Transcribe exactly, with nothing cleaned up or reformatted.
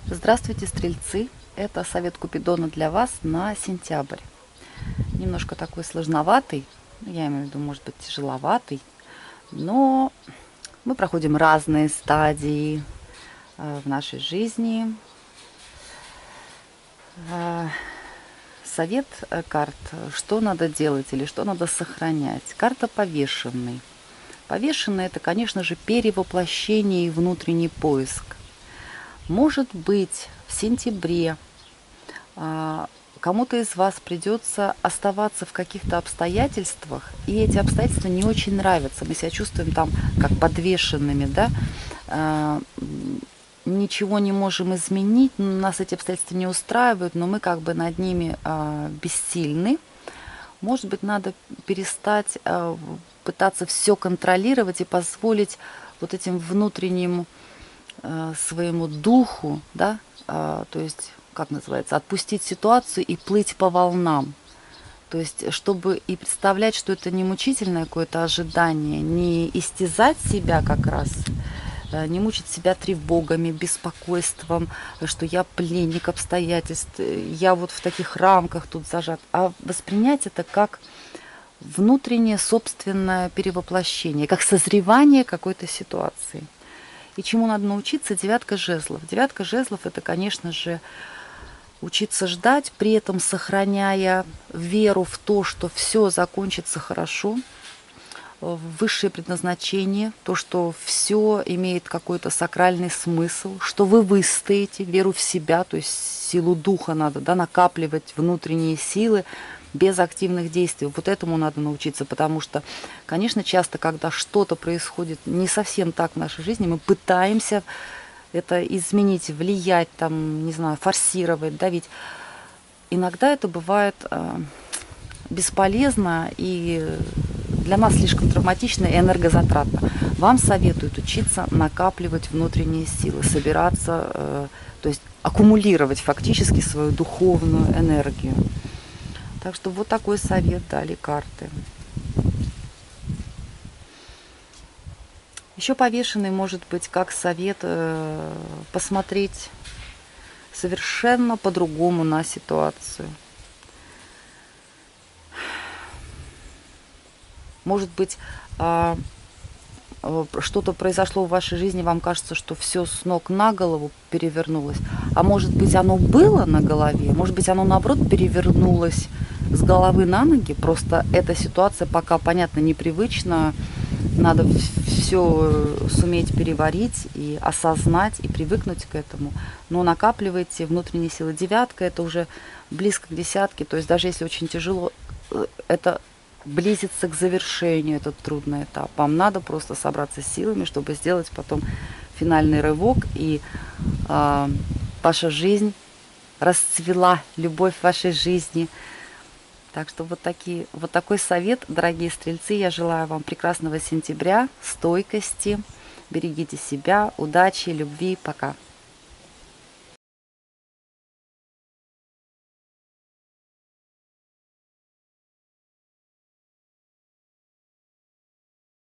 Здравствуйте, стрельцы! Это совет Купидона для вас на сентябрь. Немножко такой сложноватый, я имею в виду, может быть, тяжеловатый, но мы проходим разные стадии э, в нашей жизни. Э, Совет э, карт, что надо делать или что надо сохранять. Карта повешенный. Повешенный – это, конечно же, перевоплощение и внутренний поиск. Может быть, в сентябре а, кому-то из вас придется оставаться в каких-то обстоятельствах, и эти обстоятельства не очень нравятся. Мы себя чувствуем там как подвешенными, да, а, ничего не можем изменить, нас эти обстоятельства не устраивают, но мы как бы над ними а, бессильны. Может быть, надо перестать а, пытаться все контролировать и позволить вот этим внутренним своему духу, да, а, то есть, как называется, отпустить ситуацию и плыть по волнам. То есть, чтобы и представлять, что это не мучительное какое-то ожидание, не истязать себя как раз, не мучить себя тревогами, беспокойством, что я пленник обстоятельств, я вот в таких рамках тут зажат, а воспринять это как внутреннее собственное перевоплощение, как созревание какой-то ситуации. И чему надо научиться? Девятка жезлов. Девятка жезлов – это, конечно же, учиться ждать, при этом сохраняя веру в то, что все закончится хорошо, в высшее предназначение, то, что все имеет какой-то сакральный смысл, что вы выстоите, веру в себя, то есть силу духа надо, да, накапливать внутренние силы, без активных действий. Вот этому надо научиться, потому что, конечно, часто, когда что-то происходит не совсем так в нашей жизни, мы пытаемся это изменить, влиять, там, не знаю, форсировать, давить. Иногда это бывает э, бесполезно и для нас слишком травматично и энергозатратно. Вам советуют учиться накапливать внутренние силы, собираться, э, то есть аккумулировать фактически свою духовную энергию. Так что вот такой совет дали карты. Еще повешенный может быть как совет э, посмотреть совершенно по-другому на ситуацию. Может быть, э, что-то произошло в вашей жизни, вам кажется, что все с ног на голову перевернулось. А может быть, оно было на голове, может быть, оно, наоборот, перевернулось с головы на ноги. Просто эта ситуация пока, понятно, непривычна. Надо все суметь переварить и осознать, и привыкнуть к этому. Но накапливайте внутренние силы. Девятка – это уже близко к десятке. То есть даже если очень тяжело, это близится к завершению, этот трудный этап. Вам надо просто собраться с силами, чтобы сделать потом финальный рывок, и э, ваша жизнь расцвела, любовь в вашей жизни. Так что вот, такие, вот такой совет, дорогие стрельцы. Я желаю вам прекрасного сентября, стойкости, берегите себя, удачи, любви. Пока.